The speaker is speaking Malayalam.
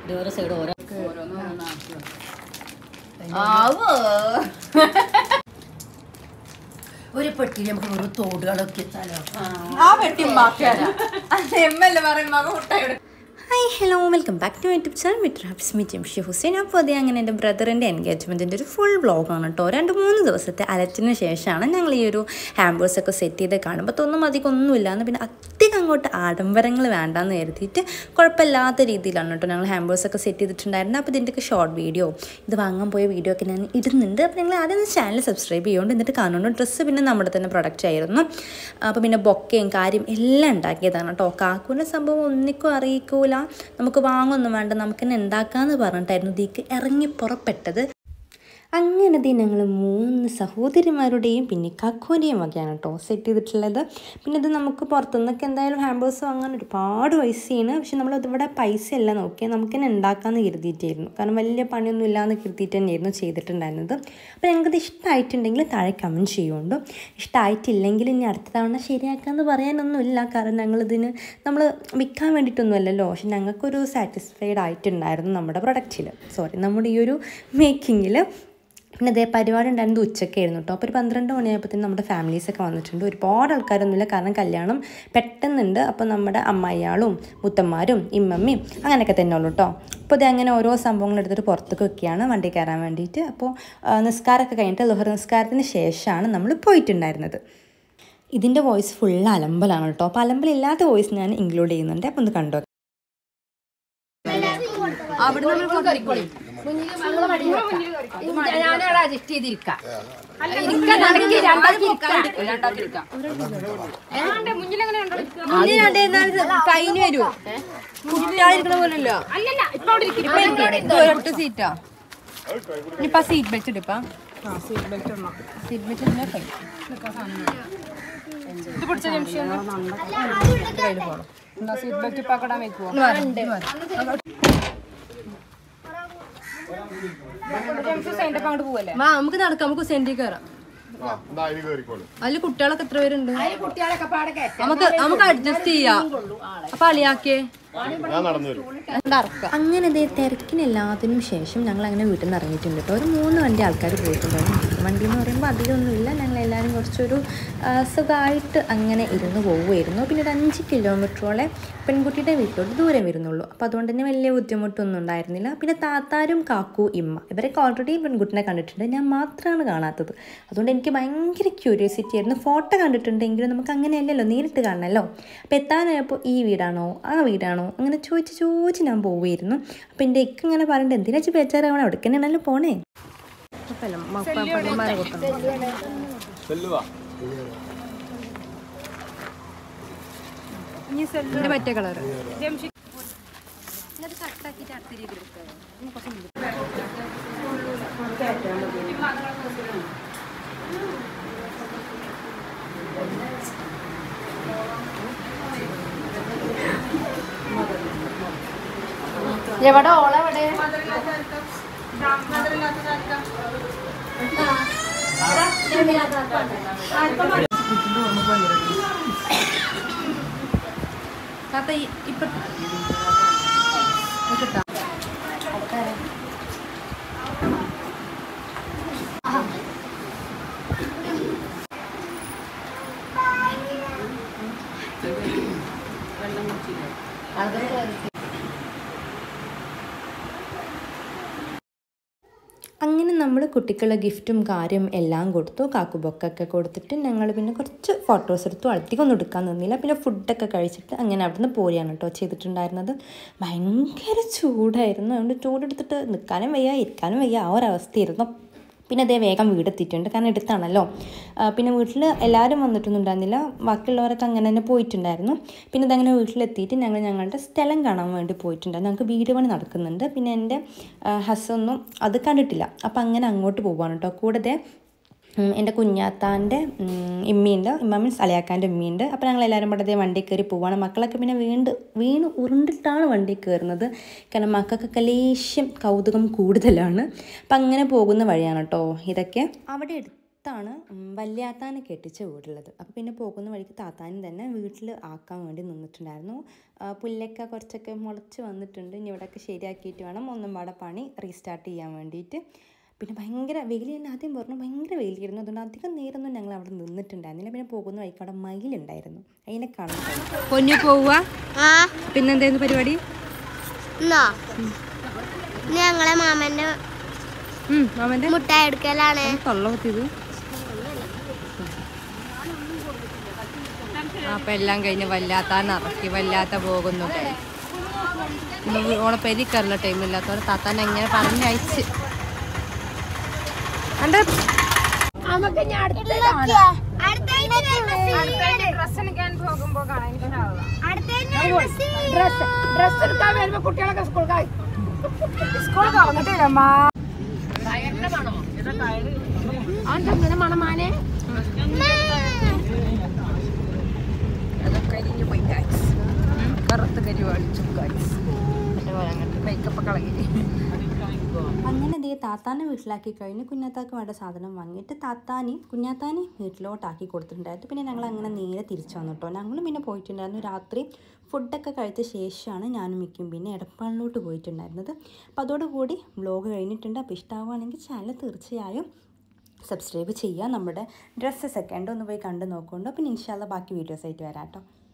ഓരോ സൈഡ് ഓരോ ഒരു പെട്ടി നമുക്ക് ഓരോ തോടുകളൊക്കെ ആ പെട്ടി എമ്മല്ലേ പറയുമ്പോ മുട്ടയുടെ. Hi hello welcome back to YouTube channel with റാപ്സ് മീ ജംഷി ഹുസൈൻ. അപ്പോൾ അതേ അങ്ങനെ എൻ്റെ ബ്രദറിൻ്റെ എൻഗേജ്മെൻറ്റിൻ്റെ ഒരു ഫുൾ വ്ളോഗാണ് കേട്ടോ. 2-3 ദിവസത്തെ അലച്ചിന് ശേഷമാണ് ഞങ്ങൾ ഈ ഒരു ഹാമ്പേഴ്സൊക്കെ സെറ്റ് ചെയ്ത് കാണുമ്പോൾ തോന്നും അധികം ഒന്നുമില്ലാന്ന്. പിന്നെ അധികം അങ്ങോട്ട് ആഡംബരങ്ങൾ വേണ്ടാന്ന് കരുതിയിട്ട് കുഴപ്പമില്ലാത്ത രീതിയിലാണ് കേട്ടോ ഞങ്ങൾ ഹാമ്പേഴ്സൊക്കെ സെറ്റ് ചെയ്തിട്ടുണ്ടായിരുന്നത്. അപ്പോൾ ഇതിൻ്റെയൊക്കെ ഷോർട്ട് വീഡിയോ ഇത് വാങ്ങാൻ പോയ വീഡിയോ ഒക്കെ ഞാൻ ഇടുന്നുണ്ട്. അപ്പോൾ നിങ്ങൾ ആദ്യം ചാനൽ സബ്സ്ക്രൈബ് ചെയ്യുകൊണ്ട് എന്നിട്ട് കാണുന്നുണ്ട്. ഡ്രസ്സ് പിന്നെ നമ്മുടെ തന്നെ പ്രൊഡക്റ്റ് ആയിരുന്നു. അപ്പോൾ പിന്നെ ബൊക്കയും കാര്യം എല്ലാം ഉണ്ടാക്കിയതാണ് കേട്ടോ. കാക്കൂൻ്റെ സംഭവം ഒന്നിക്കും അറിയിക്കൂല, നമുക്ക് വാങ്ങൊന്നും വേണ്ട, നമുക്ക് തന്നെ ഉണ്ടാക്കാമെന്ന് പറഞ്ഞിട്ടായിരുന്നു ഇതിക്ക് ഇറങ്ങി പുറപ്പെട്ടത്. അങ്ങനെ ഞങ്ങൾ 3 സഹോദരിമാരുടെയും പിന്നെ കക്കുവിൻ്റെയും വകയാണ് കേട്ടോ സെറ്റ് ചെയ്തിട്ടുള്ളത്. പിന്നെ ഇത് നമുക്ക് പുറത്തുനിന്നൊക്കെ എന്തായാലും ഹാമ്പേഴ്സ് വാങ്ങാൻ ഒരുപാട് പൈസയാണ്. പക്ഷെ നമ്മളിവിടെ പൈസ എല്ലാം നോക്കിയാൽ നമുക്ക് തന്നെ ഉണ്ടാക്കാമെന്ന് കരുതിയിട്ടായിരുന്നു. കാരണം വലിയ പണിയൊന്നും ഇല്ലാന്ന് കരുതിയിട്ട് തന്നെയായിരുന്നു ചെയ്തിട്ടുണ്ടായിരുന്നത്. അപ്പോൾ ഞങ്ങൾക്കത് ഇഷ്ടമായിട്ടുണ്ടെങ്കിൽ താഴെ കമൻറ്റ് ചെയ്യുന്നുണ്ട്. ഇഷ്ടമായിട്ടില്ലെങ്കിൽ ഇനി അടുത്ത തവണ ശരിയാക്കാമെന്ന് പറയാനൊന്നുമില്ല. കാരണം ഞങ്ങളിതിന് നമ്മൾ വിൽക്കാൻ വേണ്ടിയിട്ടൊന്നുമല്ലല്ലോ. പക്ഷെ ഞങ്ങൾക്കൊരു സാറ്റിസ്ഫൈഡ് ആയിട്ടുണ്ടായിരുന്നു നമ്മുടെ പ്രൊഡക്റ്റിൽ, നമ്മുടെ ഈ ഒരു മേക്കിങ്ങിൽ. പിന്നെ അതേ പരിപാടി ഉണ്ടായിരുന്നത് ഉച്ചയ്ക്കായിരുന്നു കേട്ടോ. അപ്പോൾ ഒരു 12 മണിയായപ്പോഴത്തേനും നമ്മുടെ ഫാമിലീസൊക്കെ വന്നിട്ടുണ്ട്. ഒരുപാട് ആൾക്കാരൊന്നുമില്ല, കാരണം കല്യാണം പെട്ടെന്നുണ്ട്. അപ്പോൾ നമ്മുടെ അമ്മായിയാളും മുത്തന്മാരും ഇമ്മമ്മയും അങ്ങനെയൊക്കെ തന്നെ ഉള്ളൂ കേട്ടോ. അപ്പോൾ ഇത് അങ്ങനെ ഓരോ സംഭവങ്ങൾ എടുത്തിട്ട് പുറത്തേക്ക് വെക്കുകയാണ് വണ്ടി കയറാൻ വേണ്ടിയിട്ട്. അപ്പോൾ നിസ്കാരമൊക്കെ കഴിഞ്ഞിട്ട് ലുഹർ നിസ്കാരത്തിന് ശേഷമാണ് നമ്മൾ പോയിട്ടുണ്ടായിരുന്നത്. ഇതിൻ്റെ വോയിസ് ഫുൾ അലമ്പലാണ് കേട്ടോ. അപ്പോൾ അലമ്പലില്ലാത്ത വോയിസ് ഞാൻ ഇൻക്ലൂഡ് ചെയ്യുന്നുണ്ട്. അപ്പോൾ ഒന്ന് കണ്ടോ. അവിടെ അഡ്ജസ്റ്റ് ചെയ്തിരിക്കാം. കഴിഞ്ഞു വരുമോ കുട്ടിയായിരിക്കണ പോലല്ലോ. ഒരൊറ്റ സീറ്റാ. ഇനിയിപ്പ സീറ്റ് ബെൽറ്റ് ഇടിപ്പാ. സീറ്റ് ബെൽറ്റ് ഇത് പിടിച്ച ജംഗ്ഷൻ കയ്യിൽ പോകണം. സീറ്റ് ബെൽറ്റ് ഇപ്പൊ കടാൻ വെക്കുവോ? നമുക്ക് നടക്കാം, നമുക്ക് സെന്റിൽ കയറാം. അതില് കുട്ടികളൊക്കെ എത്ര പേരുണ്ട്? നമുക്ക് അഡ്ജസ്റ്റ് ചെയ്യാം. അപ്പൊ അളിയാക്കേ അങ്ങനെ അതേ തിരക്കിനെല്ലാത്തിനും ശേഷം ഞങ്ങൾ അങ്ങനെ വീട്ടിൽ നിന്ന് ഇറങ്ങിയിട്ടുണ്ട് കേട്ടോ. ഒരു 3 വണ്ടി ആൾക്കാർ പോയിട്ടുണ്ടായിരുന്നു. വണ്ടി എന്ന് പറയുമ്പോൾ അധികമൊന്നുമില്ല. ഞങ്ങളെല്ലാവരും കുറച്ചൊരു സുഖമായിട്ട് അങ്ങനെ ഇരുന്ന് പോവുമായിരുന്നു. പിന്നെ ഒരു 5 കിലോമീറ്ററോളം പെൺകുട്ടിയുടെ വീട്ടിലോട്ട് ദൂരം വരുന്നുള്ളൂ. അപ്പോൾ അതുകൊണ്ട് തന്നെ വലിയ ബുദ്ധിമുട്ടൊന്നും ഉണ്ടായിരുന്നില്ല. പിന്നെ താത്താരും കാക്കു ഇമ്മ ഇവരൊക്കെ ഓൾറെഡി പെൺകുട്ടിനെ കണ്ടിട്ടുണ്ട്, ഞാൻ മാത്രമാണ് കാണാത്തത്. അതുകൊണ്ട് എനിക്ക് ഭയങ്കര ക്യൂരിയോസിറ്റി ആയിരുന്നു. ഫോട്ടോ കണ്ടിട്ടുണ്ടെങ്കിലും നമുക്ക് അങ്ങനെയല്ലല്ലോ, നേരിട്ട് കാണണമല്ലോ. അപ്പോൾ എത്താനായപ്പോൾ ഈ വീടാണോ ആ വീടാണോ അങ്ങനെ ചോദിച്ച് ഞാൻ പോവുമായിരുന്നു. അപ്പോൾ എൻ്റെ എക്ക് ഇങ്ങനെ പറഞ്ഞിട്ട് എന്തിനാ ബേച്ചാറാവണം, അവിടേക്ക് തന്നെയാണല്ലോ പോണേ. മറ്റേ കളർ എവിടെ ഓളെവിടെ ഇപ്പൊ അങ്ങനെ നമ്മൾ കുട്ടിക്കുള്ള ഗിഫ്റ്റും കാര്യം എല്ലാം കൊടുത്തു. കാക്കുബൊക്കൊക്കെ കൊടുത്തിട്ട് ഞങ്ങൾ പിന്നെ കുറച്ച് ഫോട്ടോസ് എടുത്തു. അധികമൊന്നും എടുക്കാൻ നിന്നില്ല. പിന്നെ ഫുഡൊക്കെ കഴിച്ചിട്ട് അങ്ങനെ അവിടെ നിന്ന് പോരുകയാണ് കേട്ടോ ചെയ്തിട്ടുണ്ടായിരുന്നത്. ഭയങ്കര ചൂടായിരുന്നു. അതുകൊണ്ട് ചൂടെടുത്തിട്ട് നിൽക്കാനും വയ്യ ഇരിക്കാനും വയ്യ ആ ഒരവസ്ഥയായിരുന്നു. പിന്നെ അതേ വേഗം വീടെത്തിയിട്ടുണ്ട്, കാരണം എടുത്താണല്ലോ. പിന്നെ വീട്ടിൽ എല്ലാവരും വന്നിട്ടൊന്നും ഉണ്ടായിരുന്നില്ല, ബാക്കിയുള്ളവരൊക്കെ അങ്ങനെ തന്നെ പോയിട്ടുണ്ടായിരുന്നു. പിന്നെ അതങ്ങനെ വീട്ടിലെത്തിയിട്ട് ഞങ്ങൾ ഞങ്ങളുടെ സ്ഥലം കാണാൻ വേണ്ടി പോയിട്ടുണ്ടായിരുന്നു. ഞങ്ങൾക്ക് വീട് പണി നടക്കുന്നുണ്ട്. പിന്നെ എൻ്റെ ഹസ്സൊന്നും അത് കണ്ടിട്ടില്ല. അപ്പം അങ്ങനെ അങ്ങോട്ട് പോവുകയാണ് കേട്ടോ. കൂടാതെ എൻ്റെ കുഞ്ഞാത്താൻ്റെ ഇമ്മയുണ്ട്, ഇമ്മ മീൻസ് അലയാക്കാൻ്റെ ഉമ്മയുണ്ട്. അപ്പോൾ ഞങ്ങളെല്ലാവരും കൂടെ വണ്ടി കയറി പോവുകയാണ്. മക്കളൊക്കെ പിന്നെ വീണ് ഉരുണ്ടിട്ടാണ് വണ്ടി കയറുന്നത്, കാരണം മക്കൾക്കൊക്കെ ലേശം കൗതുകം കൂടുതലാണ്. അപ്പം അങ്ങനെ പോകുന്ന വഴിയാണ് കേട്ടോ ഇതൊക്കെ. അവിടെ അടുത്താണ് വല്യാത്താനെ കെട്ടിച്ച വീടുള്ളത്. അപ്പോൾ പിന്നെ പോകുന്ന വഴിക്ക് താത്താനും തന്നെ വീട്ടിൽ ആക്കാൻ വേണ്ടി നിന്നിട്ടുണ്ടായിരുന്നു. പുല്ലൊക്കെ കുറച്ചൊക്കെ മുളച്ച് വന്നിട്ടുണ്ട്. ഇനി ഇവിടെയൊക്കെ ശരിയാക്കിയിട്ട് വേണം ഒന്നും പാടെ പണി റീസ്റ്റാർട്ട് ചെയ്യാൻ വേണ്ടിയിട്ട്. പിന്നെ ഭയങ്കര വെയിൽ, ഞാൻ ആദ്യം പറഞ്ഞു ഭയങ്കര വെയിലായിരുന്നു. അതുകൊണ്ട് അധികം നേരമൊന്നും ഞങ്ങൾ അവിടെ നിന്നിട്ടുണ്ടായിരുന്നില്ല. പിന്നെ പോകുന്ന വഴിക്ക് അവിടെ മയിലുണ്ടായിരുന്നു, അതിനെ കാണാൻ പൊന്നു പോവുക. പിന്നെന്തായിരുന്നു പരിപാടി? ഞങ്ങളെ മാമന്റെ മുട്ടായി എടുക്കലാണ്. തൊള്ളത്തിത്. അപ്പൊ എല്ലാം കഴിഞ്ഞ് വല്ലാത്താൻ ഇറക്കി വല്ലാത്ത പോകുന്നു. ഓളെ പെരിക്കറില്ല ടൈമില്ലാത്തവരെ താത്താൻ എങ്ങനെ പറഞ്ഞയച്ച് കുട്ടികളൊക്കെ സ്കൂൾ അങ്ങനെ മണമാനെ കരിഞ്ഞു പോയി കറുത്ത് കരി വാളിച്ചു മേക്കപ്പ് കളകി. അങ്ങനെ ദേ താത്താനെ വീട്ടിലാക്കി കഴിഞ്ഞ് കുഞ്ഞാത്താക്ക് വേണ്ട സാധനം വാങ്ങിയിട്ട് കുഞ്ഞാത്താനി വീട്ടിലോട്ടാക്കി കൊടുത്തിട്ടുണ്ടായിരുന്നു. പിന്നെ ഞങ്ങൾ അങ്ങനെ നേരെ തിരിച്ചു വന്നു കേട്ടോ. ഞങ്ങളും പിന്നെ പോയിട്ടുണ്ടായിരുന്നു. രാത്രി ഫുഡൊക്കെ കഴിച്ച ശേഷമാണ് ഞാനും മിക്കും പിന്നെ എടപ്പാളിലോട്ട് പോയിട്ടുണ്ടായിരുന്നത്. അപ്പോൾ അതോടുകൂടി വ്ലോഗ് കഴിഞ്ഞിട്ടുണ്ട്. അപ്പോൾ ഇഷ്ടമാവുകയാണെങ്കിൽ ചാനൽ തീർച്ചയായും സബ്സ്ക്രൈബ് ചെയ്യുക. നമ്മുടെ ഡ്രസ്സസ് ഒക്കെ ഉണ്ട്, ഒന്ന് പോയി കണ്ടു നോക്കുന്നുണ്ടോ. പിന്നെ ഇൻഷാല്ലാ ബാക്കി വീഡിയോസ് ആയിട്ട് വരാം കേട്ടോ.